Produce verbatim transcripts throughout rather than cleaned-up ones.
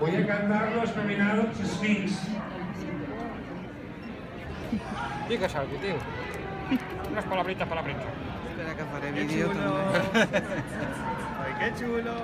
Voy a cantar los nominados Sphinx. Digues algo, tio. Unes palabritas para la prensa. Espera que faré vídeo també. Ai, que xulo!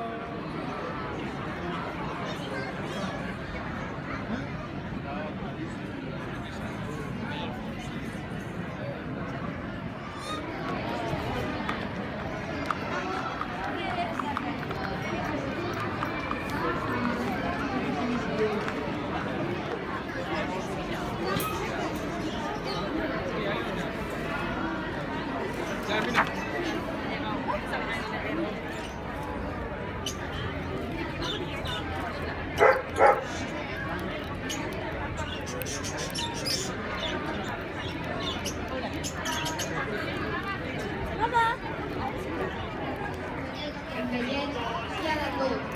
El gallec, sí ha de tot.